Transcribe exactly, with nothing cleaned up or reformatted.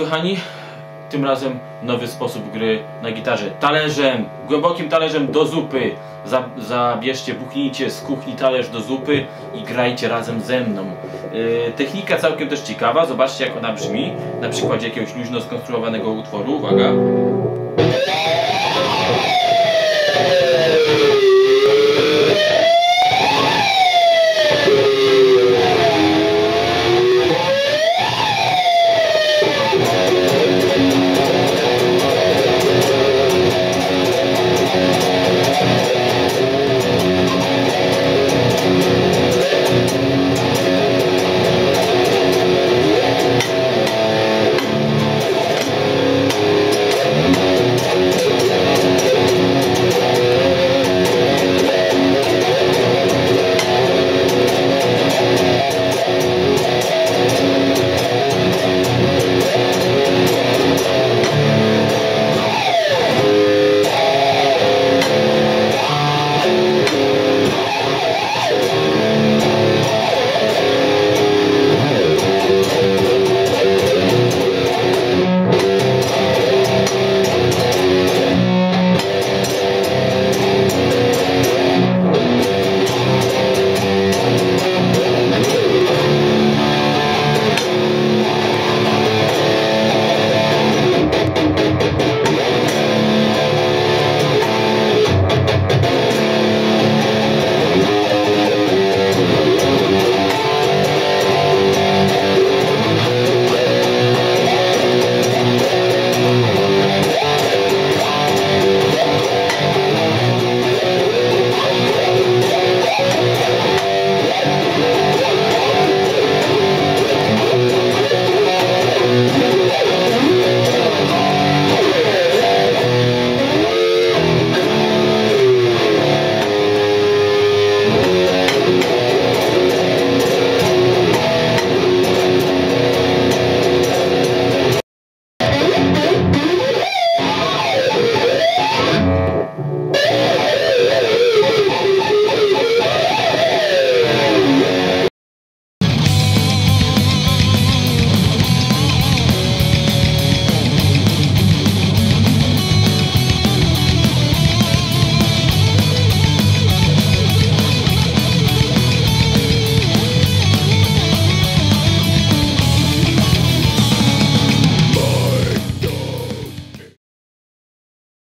kochani, tym razem nowy sposób gry na gitarze. Talerzem, głębokim talerzem do zupy. Zabierzcie, buchnijcie z kuchni talerz do zupy i grajcie razem ze mną. Yy, technika całkiem też ciekawa, zobaczcie jak ona brzmi. Na przykładzie jakiegoś luźno skonstruowanego utworu. Uwaga.